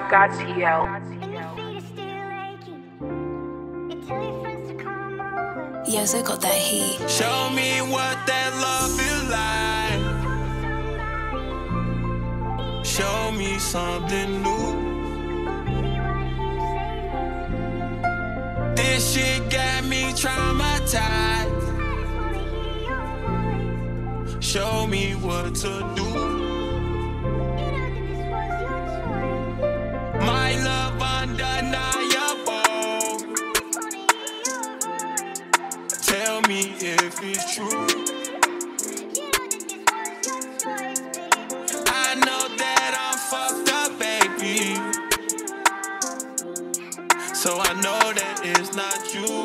Yes, I got that heat. Show me what that love feel like. Show me something new. This shit got me traumatized. Show me what to do. My love undeniable. Tell me if it's true. I know that I'm fucked up, baby. So I know that it's not you.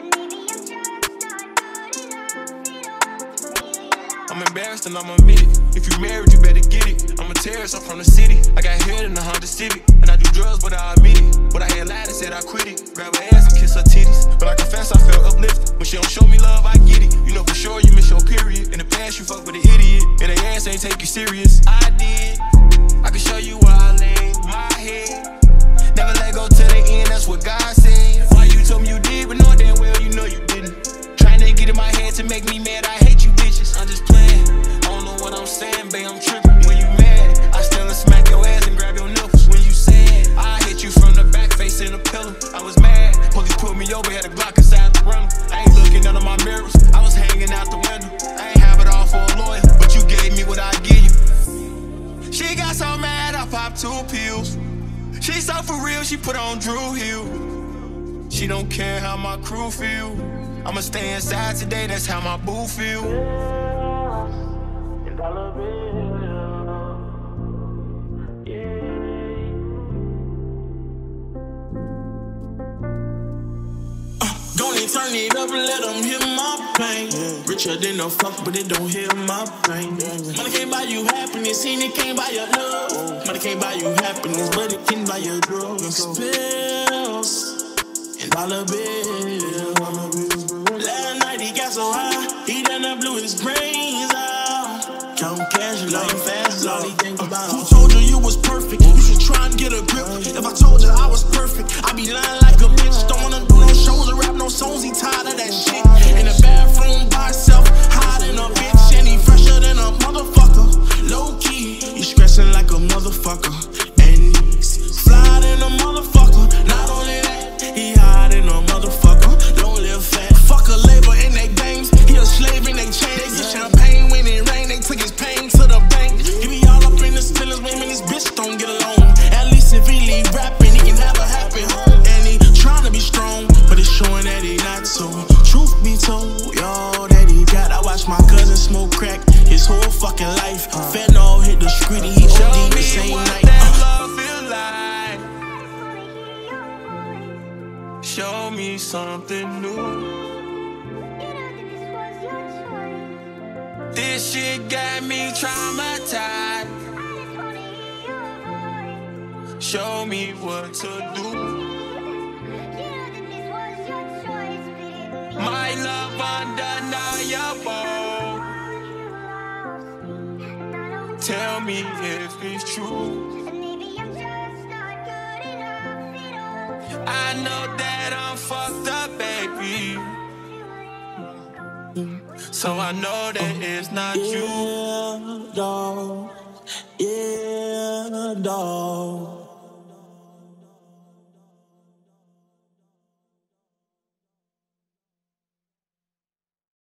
I'm embarrassed and I'm admit it. If you married, you better get it. I'm a terrorist, I'm from the city. I got hit in the Honda Civic. And I do drugs, but I admit it. But I had lied and said I quit it. Grab her ass and kiss her titties. But I confess I felt uplifted. When she don't show me love, I get it. You know for sure you miss your period. In the past, you fuck with an idiot. And they ass ain't take you serious. I did. I can show you where I lay my head. Never let go till the end, that's what God said. Why you told me you did, but know damn well you know you didn't. Trying to get in my head to make me mad, I hate you bitches. I'm just playing, I don't know what I'm saying, babe, I'm tripping. When you mad, I still smack your ass and grab your nipples. When you sad, I hit you from the back, facing a pillow. I was mad, police pulled me over, had a Glock inside the rental. I ain't looking under my mirrors, I was hanging out the window. I ain't have it all for a lawyer, but you gave me what I give you. She got so mad, I popped 2 pills. She so for real, she put on Drew Hill. She don't care how my crew feel. I'ma stay inside today, that's how my boo feel. Go and turn it up and let them hear my pain. Richer than the fuck, but it don't hear my pain. Money can't buy you happiness, and it can't buy your love. Money can't buy you happiness, but it can buy your drugs. Pills and dollar bills. Last night he got so high, he done up blew his brains out. Count cash, lying fast, all he think about. Who told you you was perfect? You should try and get a grip. If I told you I was perfect, I'd be lying like a bitch. Don't wanna do no shows or rap no songs, he tired of that shit. In the bathroom by himself, hiding a bitch, and he fresher than a motherfucker. Low key, he stressing like a motherfucker, and he's fly than a motherfucker. Not only that, he hide in a motherfucker. Don't live fat, fuck a labor in they games. He a slave in they chain. They get champagne when it rain. They took his pain to the bank. He be all up in the stealers, women, this bitch don't get along. At least if he leave rapping, he can have a happy home. And he trying to be strong, but it's showing that he not so. Truth be told, y'all that he got. I watched my cousin smoke crack his whole fucking life. Fentanyl hit the street, he OD'd the same night. Show me something new. This shit got me traumatized. Show me what to do. My love undeniable. Tell me if it's true. I know that I'm fucked up, baby. So I know that it's not you. Yeah, dog. Yeah, dog.